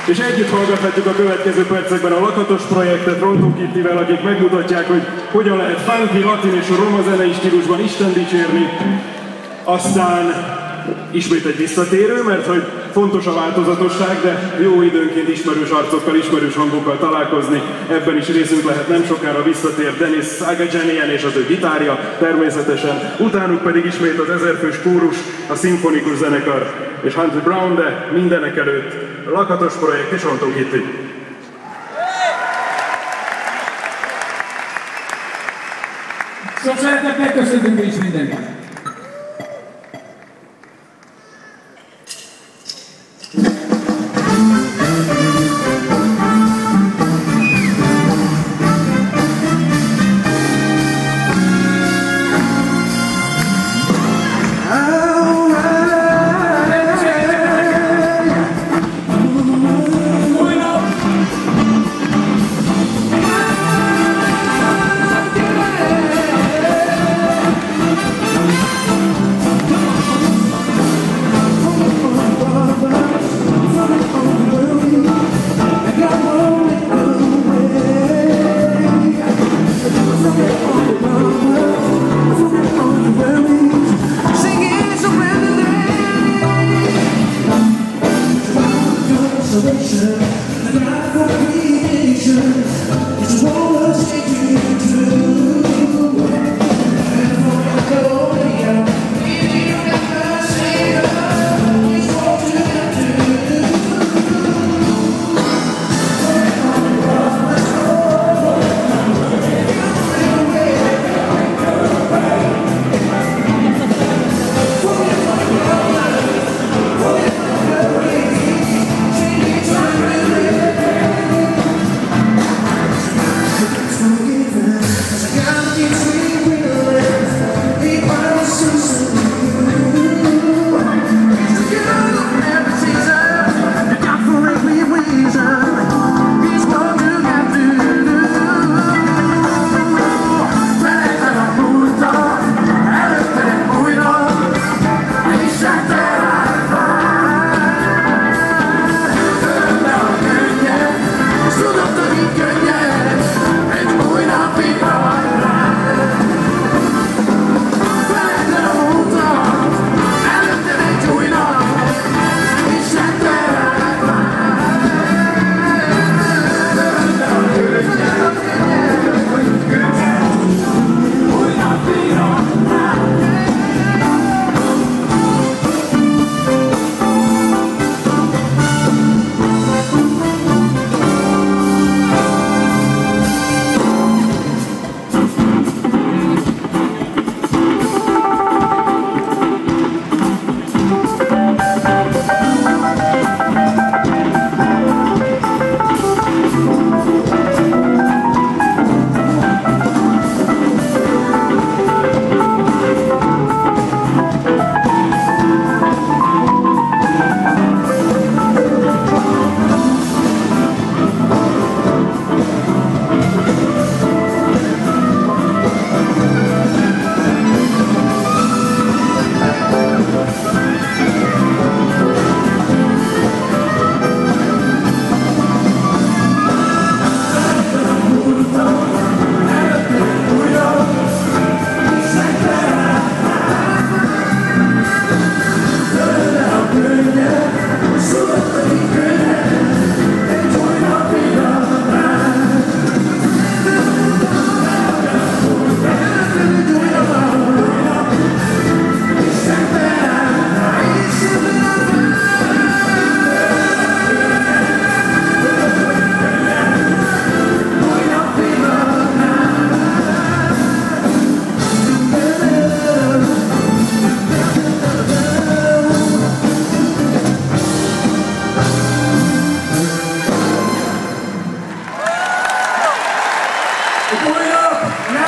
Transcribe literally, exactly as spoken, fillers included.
És együtt hallgathatjuk a következő percekben a Lakatos projektet Rontó Kittivel, akik megmutatják, hogy hogyan lehet funky, latin és roma zenei stílusban Isten dicsérni. Aztán ismét egy visszatérő, mert hogy fontos a változatosság, de jó időnként ismerős arcokkal, ismerős hangokkal találkozni. Ebben is részünk lehet, nem sokára visszatér Denis Agajanian és az ő gitárja természetesen. Utánuk pedig ismét az ezerfős kórus, a szimfonikus zenekar és Hunter Brown, de mindenek előtt Lakatos projekt és Rontó Kitti. Sok szeretettel köszöntünk is mindenkit! Ah